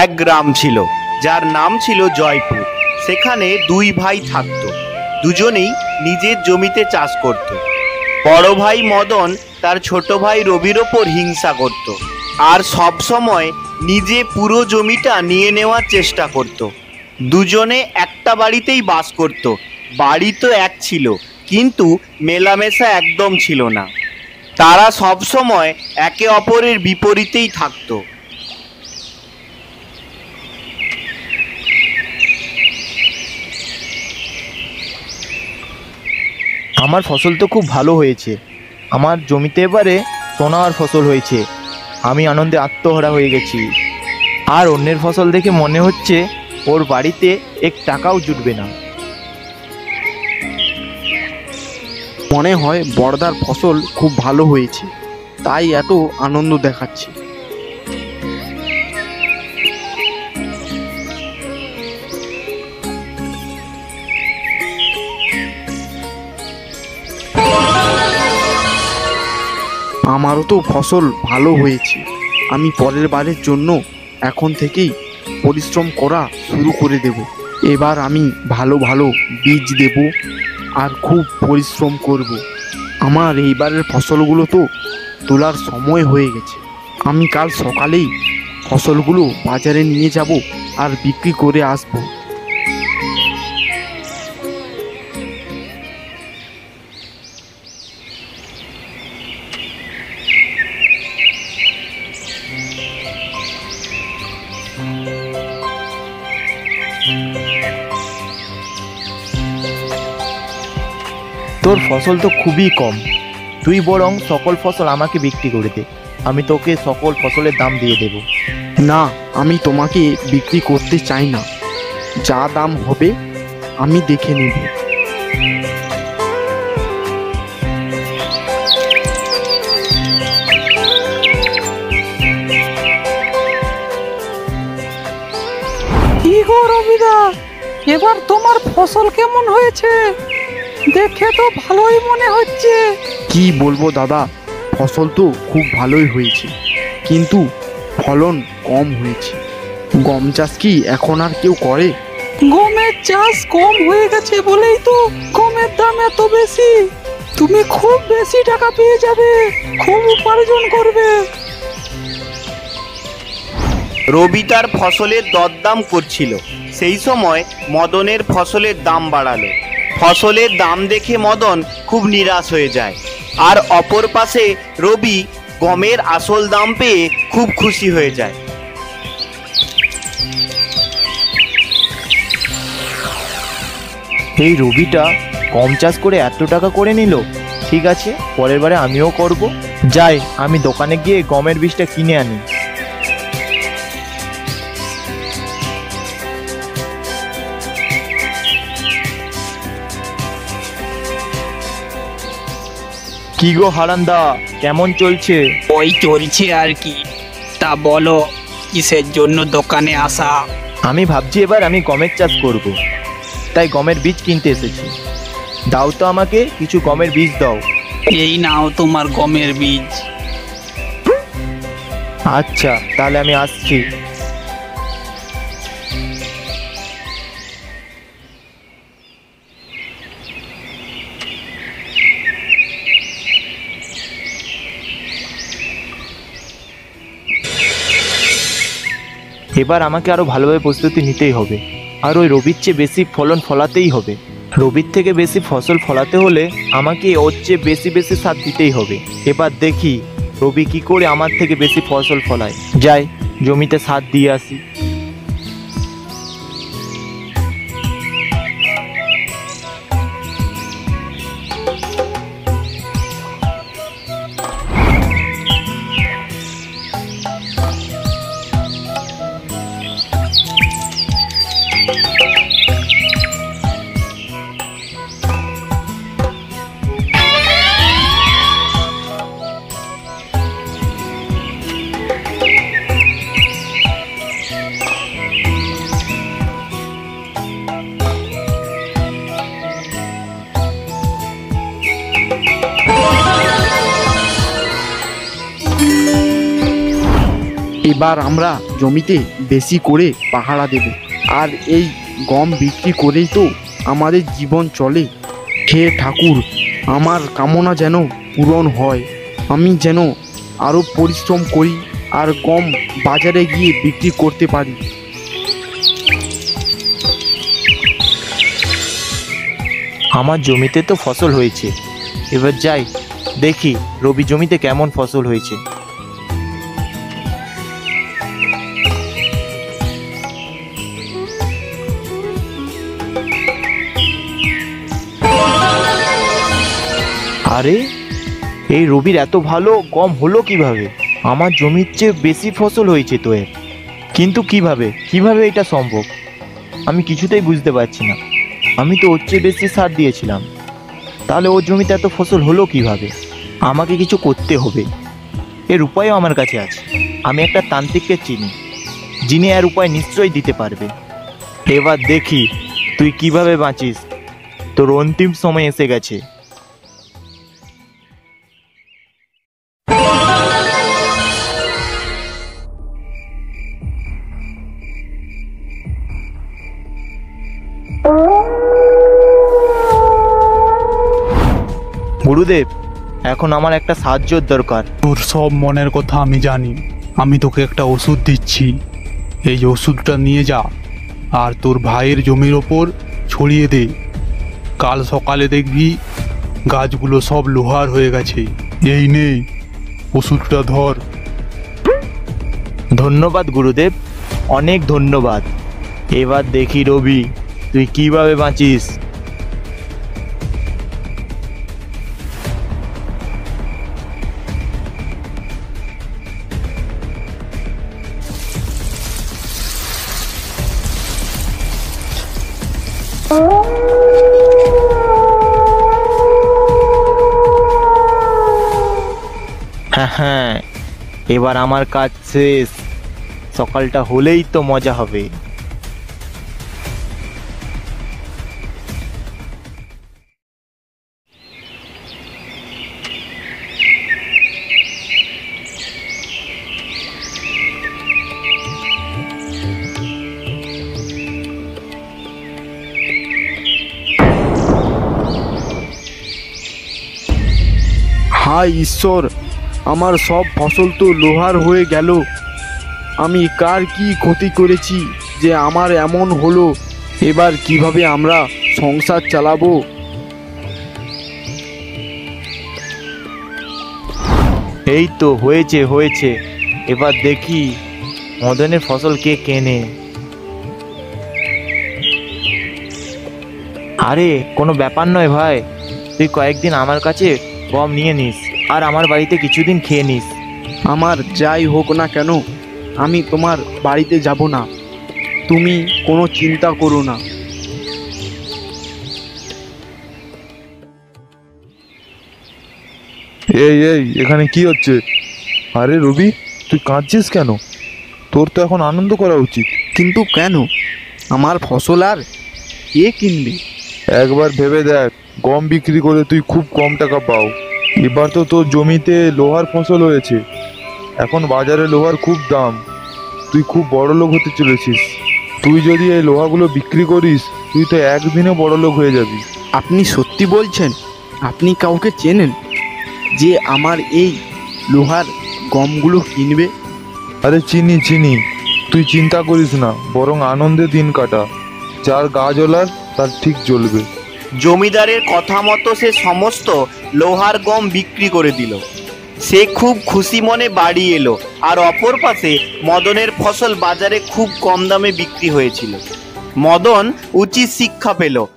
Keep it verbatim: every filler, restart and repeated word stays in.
এক গ্রাম ছিল, যার নাম ছিল জয়পুর। সেখানে দুই ভাই থাকত। দুজনেই নিজের জমিতে চাষ করত। বড় ভাই মদন তার ছোট ভাই রবির ওপর হিংসা করত আর সব সময় নিজে পুরো জমিটা নিয়ে নেওয়ার চেষ্টা করত। দুজনে একটা বাড়িতেই বাস করত। বাড়ি তো এক ছিল, কিন্তু মেলামেশা একদম ছিল না। তারা সব সময় একে অপরের বিপরীতেই থাকত। আমার ফসল তো খুব ভালো হয়েছে। আমার জমিতে এবারে সোনার ফসল হয়েছে। আমি আনন্দে আত্মহারা হয়ে গেছি। আর অন্যের ফসল দেখে মনে হচ্ছে ওর বাড়িতে এক টাকাও জুটবে না। মনে হয় বড়দার ফসল খুব ভালো হয়েছে, তাই এত আনন্দ দেখাচ্ছে। আমারও তো ফসল ভালো হয়েছে। আমি পরের বারের জন্য এখন থেকেই পরিশ্রম করা শুরু করে দেব। এবার আমি ভালো ভালো বীজ দেব আর খুব পরিশ্রম করব। আমার এইবারের ফসলগুলো তো তোলার সময় হয়ে গেছে। আমি কাল সকালেই ফসলগুলো বাজারে নিয়ে যাব আর বিক্রি করে আসব। তোর ফসল তো খুবই কম। তুই বরং সকল ফসল আমাকে বিক্রি করে দে, আমি তোকে সকল ফসলের দাম দিয়ে দেব। না, আমি তোমাকে বিক্রি করতে চাই না। যা দাম হবে আমি দেখে নেব। কি গো রবিদা, এবার তোমার ফসল কেমন হয়েছে? দেখে তো ভালোই মনে হচ্ছে। কি বলবো দাদা, ফসল তো খুব ভালোই হয়েছে, কিন্তু ফলন কম হয়েছে। গম চাষ কি এখন আর কেউ করে? গমের চাষ কম হয়ে গেছে বলেই তো গমের দাম এত বেশি। তুমি খুব বেশি টাকা পেয়ে যাবে, খুব উপার্জন করবে। রবি তার ফসলের দরদাম করছিল। সেই সময় মদনের ফসলের দাম বাড়ালো। ফসলের দাম দেখে মদন খুব নিরাশ হয়ে যায়, আর অপর পাশে রবি গমের আসল দাম পেয়ে খুব খুশি হয়ে যায়। এই রবিটা গম চাষ করে এত টাকা করে নিল। ঠিক আছে, পরের বারে আমিও করব। যাই, আমি দোকানে গিয়ে গমের বীজটা কিনে আনি। কি গো হারান্দা, কেমন চলছে? ওই চলছে আর কি। তা বলো, কিসের জন্য দোকানে আসা? আমি ভাবছি এবার আমি গমের চাষ করব, তাই গমের বীজ কিনতে এসেছি। দাও তো আমাকে কিছু গমের বীজ দাও। এই নাও তোমার গমের বীজ। আচ্ছা, তাহলে আমি আসছি। এবার আমাকে আরো ভালোভাবে প্রস্তুতি নিতেই হবে, আর ওই রবির চেয়ে বেশি ফলন ফলাতেই হবে। রবির থেকে বেশি ফসল ফলাতে হলে আমাকে ওর চেয়ে বেশি বেশি সার দিতেই হবে। এবার দেখি রবি কি করে আমার থেকে বেশি ফসল ফলায়। যাই, জমিতে সার দিয়ে আসি। এবার আমরা জমিতে বেশি করে পাহারা দেব, আর এই গম বিক্রি করেই তো আমাদের জীবন চলে। হে ঠাকুর, আমার কামনা যেন পূরণ হয়, আমি যেন আরও পরিশ্রম করি আর গম বাজারে গিয়ে বিক্রি করতে পারি। আমার জমিতে তো ফসল হয়েছে, এবার যাই দেখি রবি জমিতে কেমন ফসল হয়েছে। আরে এই রবির এত ভালো গম হলো কিভাবে? আমার জমির চেয়ে বেশি ফসল হয়েছে তো এর, কিন্তু কিভাবে কিভাবে এটা সম্ভব? আমি কিছুতেই বুঝতে পারছি না। আমি তো ওর চেয়ে বেশি সার দিয়েছিলাম, তাহলে ওর জমিতে এত ফসল হলো কিভাবে? আমাকে কিছু করতে হবে, এর উপায়ও আমার কাছে আছে। আমি একটা তান্ত্রিককে চিনি, যিনি এর উপায় নিশ্চয়ই দিতে পারবে। এবার দেখি তুই কিভাবে বাঁচিস, তোর অন্তিম সময় এসে গেছে। গুরুদেব, এখন আমার একটা সাহায্যের দরকার। তোর সব মনের কথা আমি জানি। আমি তোকে একটা ওষুধ দিচ্ছি, এই ওষুধটা নিয়ে যা আর তোর ভাইয়ের জমির ওপর ছড়িয়ে দে। কাল সকালে দেখবি গাছগুলো সব লোহার হয়ে গেছে। এই নে ওষুধটা ধর। ধন্যবাদ গুরুদেব, অনেক ধন্যবাদ। এবার দেখি রবি তুই কিভাবে বাঁচিস। হ্যাঁ হ্যাঁ, এবার আমার কাজ শেষ। সকালটা হলেই তো মজা হবে। হায় ঈশ্বর, আমার সব ফসল তো লোহার হয়ে গেল। আমি কার কি ক্ষতি করেছি যে আমার এমন হলো? এবার কিভাবে আমরা সংসার চালাবো? এই তো হয়েছে হয়েছে, এবার দেখি মদনের ফসল কে কেনে। আরে কোনো ব্যাপার নয় ভাই, তুই কয়েকদিন আমার কাছে গম নিয়ে নিস আর আমার বাড়িতে কিছুদিন খেয়ে নিস। আমার যাই হোক না কেন, আমি তোমার বাড়িতে যাব না, তুমি কোনো চিন্তা করো না। এই এই এখানে কি হচ্ছে? আরে রবি, তুই কাঁদছিস কেন? তোর তো এখন আনন্দ করা উচিত। কিন্তু কেন? আমার ফসল আর কে কিনবে? একবার ভেবে দেখ, গম বিক্রি করে তুই খুব কম টাকা পাও। এবার তো তোর জমিতে লোহার ফসল হয়েছে, এখন বাজারে লোহার খুব দাম। তুই খুব বড় লোক হতে চলেছিস। তুই যদি এই লোহাগুলো বিক্রি করিস, তুই তো একদিনে বড় লোক হয়ে যাবি। আপনি সত্যি বলছেন? আপনি কাউকে চেনেন যে আমার এই লোহার গমগুলো কিনবে? আরে চিনি চিনি, তুই চিন্তা করিস না, বরং আনন্দে দিন কাটা। যার গা জ্বলার তার ঠিক জ্বলবে। জমিদারের কথা মতো সে সমস্ত লোহার গম বিক্রি করে দিল। সে খুব খুশি মনে বাড়ি এলো, আর অপর পাশে মদনের ফসল বাজারে খুব কম দামে বিক্রি হয়েছিল। মদন উচিত শিক্ষা পেল